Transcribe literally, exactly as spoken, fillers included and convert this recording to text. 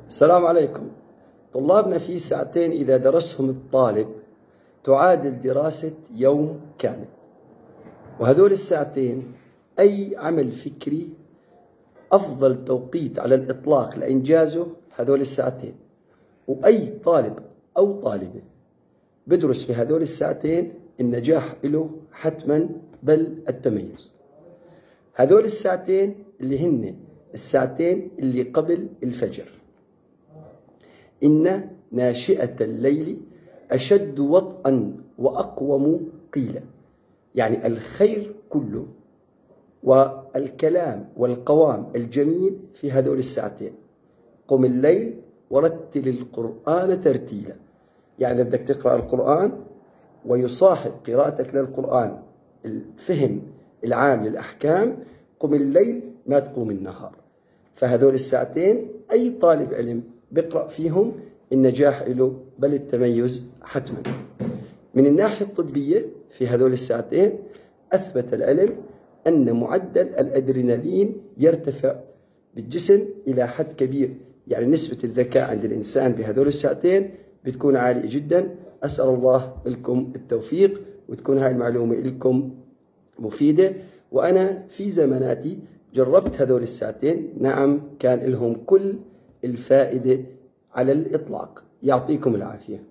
السلام عليكم. طلابنا في ساعتين إذا درسهم الطالب تعادل دراسة يوم كامل، وهذول الساعتين أي عمل فكري أفضل توقيت على الإطلاق لإنجازه هذول الساعتين، وأي طالب أو طالبة بدرس في هذول الساعتين النجاح له حتما بل التميز. هذول الساعتين اللي هن الساعتين اللي قبل الفجر. إن ناشئة الليل أشد وطئا وأقوم قيلا، يعني الخير كله والكلام والقوام الجميل في هذول الساعتين. قم الليل ورتل القرآن ترتيلا، يعني بدك تقرأ القرآن ويصاحب قراءتك للقرآن الفهم العام للأحكام. قم الليل ما تقوم النهار. فهذول الساعتين أي طالب علم بيقرأ فيهم النجاح له بل التميز حتما. من الناحية الطبية في هذول الساعتين أثبت العلم أن معدل الأدرينالين يرتفع بالجسم إلى حد كبير، يعني نسبة الذكاء عند الإنسان بهذول الساعتين بتكون عالية جدا. أسأل الله لكم التوفيق وتكون هاي المعلومة لكم مفيدة. وأنا في زماناتي جربت هذول الساعتين، نعم كان لهم كل الفائدة على الإطلاق. يعطيكم العافية.